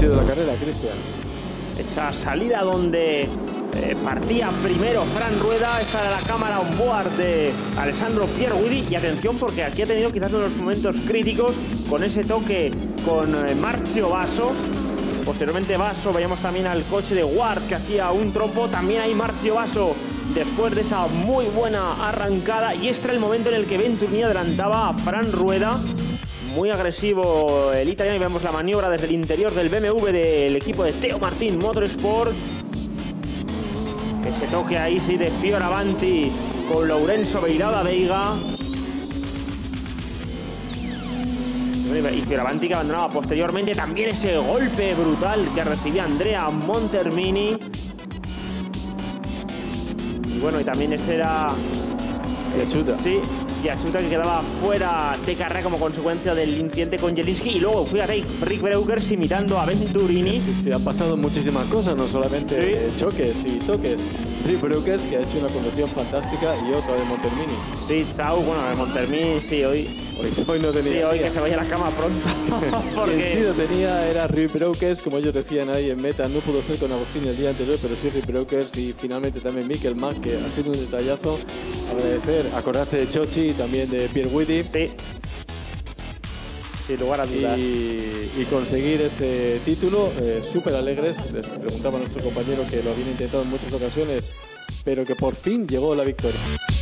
sido la carrera, Cristian? Esa salida donde partía primero Fran Rueda. Esta era la cámara on board de Alessandro Pierguidi. Y atención, porque aquí ha tenido quizás uno de los momentos críticos con ese toque con Marcio Basso. Posteriormente Basso, veíamos también al coche de Ward que hacía un trompo. También hay Marcio Basso después de esa muy buena arrancada. Y este era el momento en el que Venturini adelantaba a Fran Rueda. Muy agresivo el italiano, y vemos la maniobra desde el interior del BMW del equipo de Teo Martin Motorsport. Ese toque ahí sí de Fioravanti con Lourenço Beirao Veiga. Y Fioravanti que abandonaba posteriormente. También ese golpe brutal que recibía Andrea Montermini. Y bueno, y también ese era... Giachuta. Sí, Giachuta, que quedaba fuera de carrera como consecuencia del incidente con Jelinski. Y luego fíjate, Rick Breukers imitando a Venturini. Sí, han pasado muchísimas cosas, no solamente choques y toques. Rick Breukers, que ha hecho una conducción fantástica, y otra de Montermini. Sí, Sau, bueno, de Montermini, sí, hoy no tenía. Sí, hoy que se vaya a la cama pronto. Porque quien sí lo tenía era Rick Breukers, como ellos decían ahí en meta. No pudo ser con Agustín el día anterior, pero sí Rick Breukers, y finalmente también Mikel Mack, que ha sido un detallazo. Agradecer, acordarse de Chochi y también de Pierguidi. Sí. Sin lugar a dudas. Y conseguir ese título, súper alegres. Les preguntaba a nuestro compañero que lo habían intentado en muchas ocasiones, pero que por fin llegó la victoria.